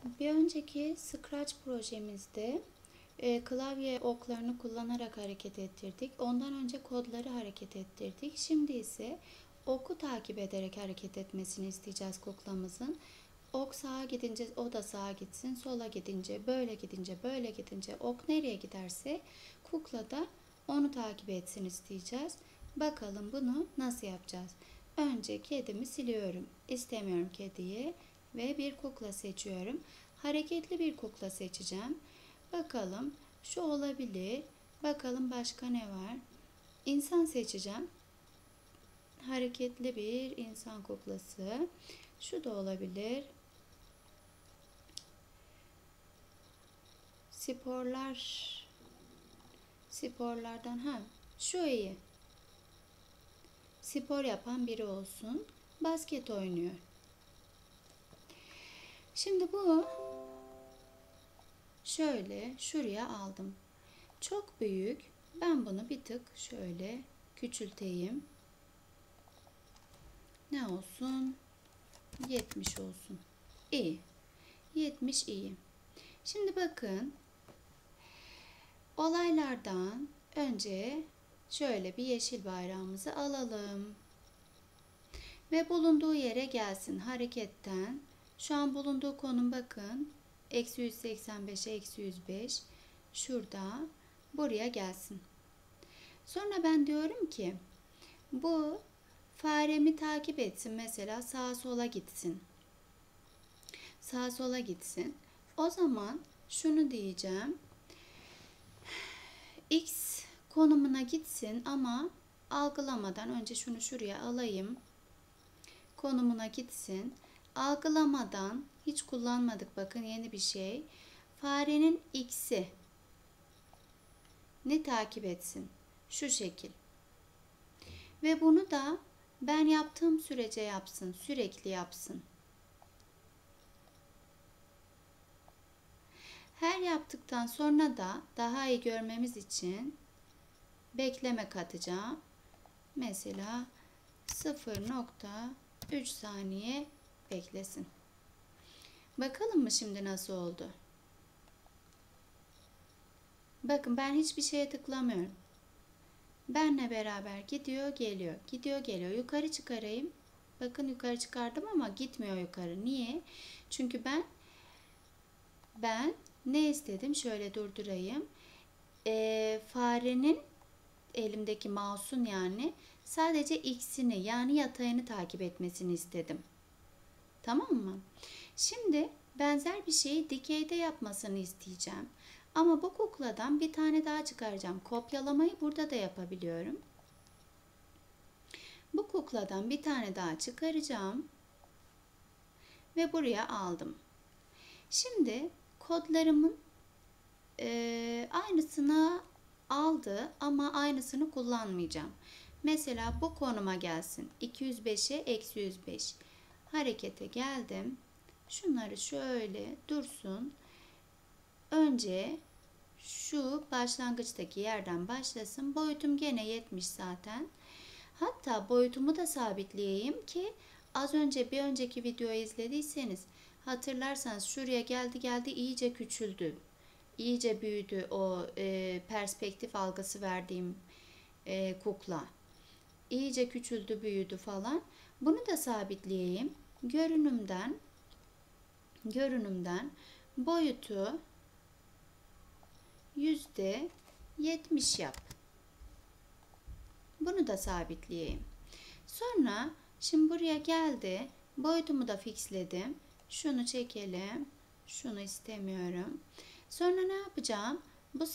Bir önceki Scratch projemizde klavye oklarını kullanarak hareket ettirdik. Ondan önce kodları hareket ettirdik. Şimdi ise oku takip ederek hareket etmesini isteyeceğiz kuklamızın. Ok sağa gidince o da sağa gitsin, sola gidince, böyle gidince, böyle gidince ok nereye giderse kukla da onu takip etsin isteyeceğiz. Bakalım bunu nasıl yapacağız? Önce kedimi siliyorum. İstemiyorum kediyi ve bir kukla seçiyorum. Hareketli bir kukla seçeceğim. Bakalım şu olabilir. Bakalım başka ne var? İnsan seçeceğim. Hareketli bir insan kuklası. Şu da olabilir. Sporlardan şu iyi. Spor yapan biri olsun. Basket oynuyor. Şimdi bu şöyle şuraya aldım. Çok büyük. Ben bunu bir tık şöyle küçülteyim. Ne olsun? 70 olsun. İyi. 70 iyi. Şimdi bakın. Olaylardan önce şöyle bir yeşil bayrağımızı alalım. Ve bulunduğu yere gelsin hareketten. Şu an bulunduğu konum bakın. Eksi 185'e eksi 105. Şurada. Buraya gelsin. Sonra ben diyorum ki bu faremi takip etsin. Mesela sağa sola gitsin. Sağa sola gitsin. O zaman şunu diyeceğim. X konumuna gitsin ama algılamadan önce şunu şuraya alayım. Konumuna gitsin. Algılamadan hiç kullanmadık, bakın yeni bir şey. Farenin x'i ne takip etsin? Şu şekil. Ve bunu da ben yaptığım sürece yapsın. Sürekli yapsın. Her yaptıktan sonra da daha iyi görmemiz için bekleme katacağım. Mesela 0,3 saniye beklesin. Bakalım mı şimdi nasıl oldu? Bakın ben hiçbir şeye tıklamıyorum. Benle beraber gidiyor geliyor. Gidiyor geliyor. Yukarı çıkarayım. Bakın yukarı çıkardım ama gitmiyor yukarı. Niye? Çünkü ben ne istedim? Şöyle durdurayım. Farenin elimdeki mouse'un yani sadece x'ini yani yatayını takip etmesini istedim. Tamam mı? Şimdi benzer bir şeyi dikeyde yapmasını isteyeceğim. Ama bu kukladan bir tane daha çıkaracağım. Kopyalamayı burada da yapabiliyorum. Bu kukladan bir tane daha çıkaracağım. Ve buraya aldım. Şimdi kodlarımın aynısını aldı ama aynısını kullanmayacağım. Mesela bu konuma gelsin. 205'e eksi 105. Harekete geldim. Şunları şöyle dursun. Önce şu başlangıçtaki yerden başlasın. Boyutum gene 70 zaten. Hatta boyutumu da sabitleyeyim ki az önce bir önceki videoyu izlediyseniz hatırlarsanız şuraya geldi iyice küçüldü. İyice büyüdü o perspektif algısı verdiğim kukla. İyice küçüldü, büyüdü falan. Bunu da sabitleyeyim. Görünümden boyutu %70 yap. Bunu da sabitleyeyim. Sonra şimdi buraya geldi. Boyutumu da fixledim. Şunu çekelim. Şunu istemiyorum. Sonra ne yapacağım? Bu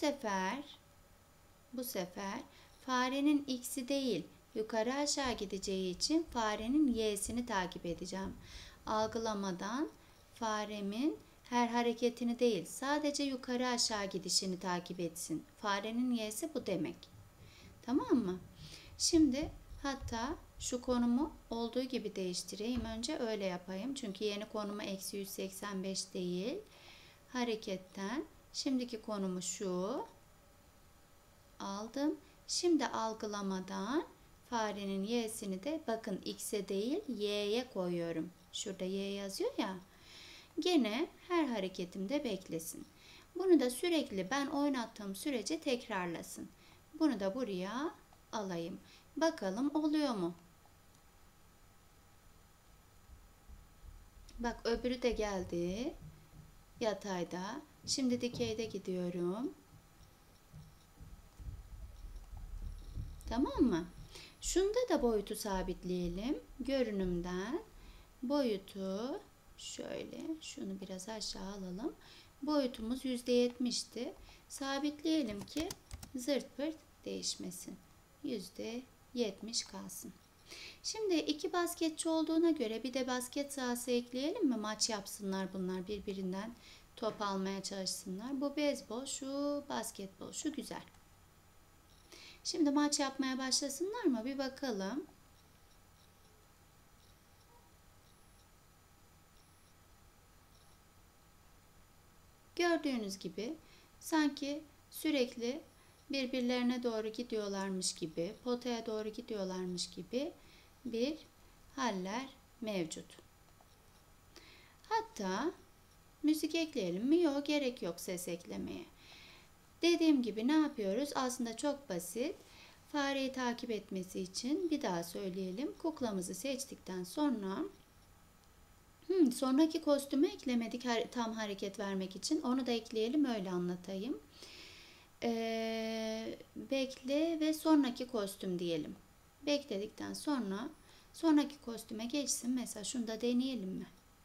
sefer farenin x'i değil, yukarı aşağı gideceği için farenin y'sini takip edeceğim. Algılamadan faremin her hareketini değil, sadece yukarı aşağı gidişini takip etsin. Farenin y'si bu demek. Tamam mı? Şimdi hatta şu konumu olduğu gibi değiştireyim. Önce öyle yapayım. Çünkü yeni konumu eksi 185 değil. Hareketten şimdiki konumu şu. Aldım. Şimdi algılamadan farenin y'sini de bakın x'e değil y'ye koyuyorum. Şurada y yazıyor ya. Gene her hareketimde beklesin. Bunu da sürekli ben oynattığım sürece tekrarlasın. Bunu da buraya alayım. Bakalım oluyor mu? Bak öbürü de geldi. Yatayda. Şimdi dikeyde gidiyorum. Tamam mı? Şunda da boyutu sabitleyelim. Görünümden boyutu şöyle, şunu biraz aşağı alalım. Boyutumuz %70'ti. Sabitleyelim ki zırt pırt değişmesin. %70 kalsın. Şimdi iki basketçi olduğuna göre bir de basket sahası ekleyelim mi? Maç yapsınlar bunlar, birbirinden top almaya çalışsınlar. Bu beyzbol, şu basketbol, şu güzel. Şimdi maç yapmaya başlasınlar mı? Bir bakalım. Gördüğünüz gibi sanki sürekli birbirlerine doğru gidiyorlarmış gibi, potaya doğru gidiyorlarmış gibi bir haller mevcut. Hatta müzik ekleyelim mi? Yok, gerek yok ses eklemeye. Dediğim gibi ne yapıyoruz? Aslında çok basit. Fareyi takip etmesi için bir daha söyleyelim. Kuklamızı seçtikten sonra sonraki kostümü eklemedik tam hareket vermek için. Onu da ekleyelim, öyle anlatayım. Bekle ve sonraki kostüm diyelim. Bekledikten sonra sonraki kostüme geçsin. Mesela şunu da deneyelim mi?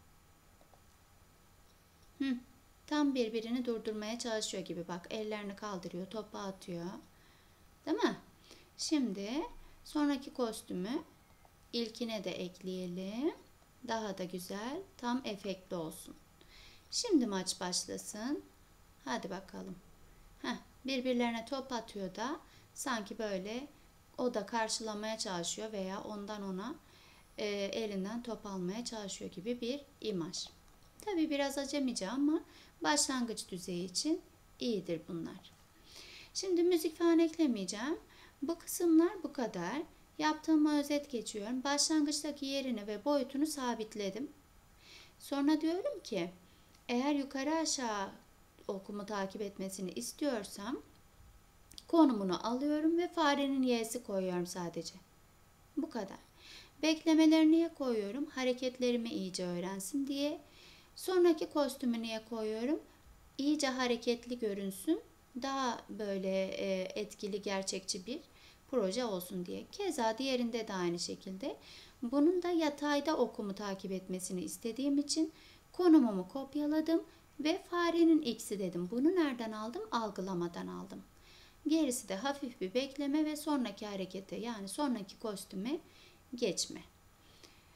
Tam birbirini durdurmaya çalışıyor gibi. Bak ellerini kaldırıyor, topu atıyor. Değil mi? Şimdi sonraki kostümü ilkine de ekleyelim. Daha da güzel, tam efektli olsun. Şimdi maç başlasın. Hadi bakalım. Birbirlerine top atıyor da sanki böyle o da karşılamaya çalışıyor veya ondan ona elinden top almaya çalışıyor gibi bir imaj. Tabii biraz acemice ama başlangıç düzeyi için iyidir bunlar. Şimdi müzik falan eklemeyeceğim. Bu kısımlar bu kadar. Yaptığıma özet geçiyorum. Başlangıçtaki yerini ve boyutunu sabitledim. Sonra diyorum ki eğer yukarı aşağı okumu takip etmesini istiyorsam konumunu alıyorum ve farenin y'si koyuyorum sadece. Bu kadar. Beklemeleri niye koyuyorum? Hareketlerimi iyice öğrensin diye. Sonraki kostümü niye koyuyorum? İyice hareketli görünsün. Daha böyle etkili, gerçekçi bir proje olsun diye. Keza diğerinde de aynı şekilde. Bunun da yatayda okumu takip etmesini istediğim için konumumu kopyaladım ve farenin x'i dedim. Bunu nereden aldım? Algılamadan aldım. Gerisi de hafif bir bekleme ve sonraki harekete, yani sonraki kostüme geçme.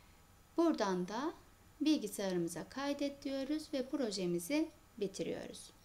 Buradan da bilgisayarımıza kaydet diyoruz ve projemizi bitiriyoruz.